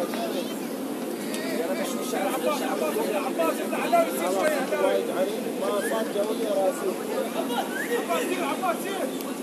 عباس افتح على شويه وايد علي ما صار جولي راسي عباس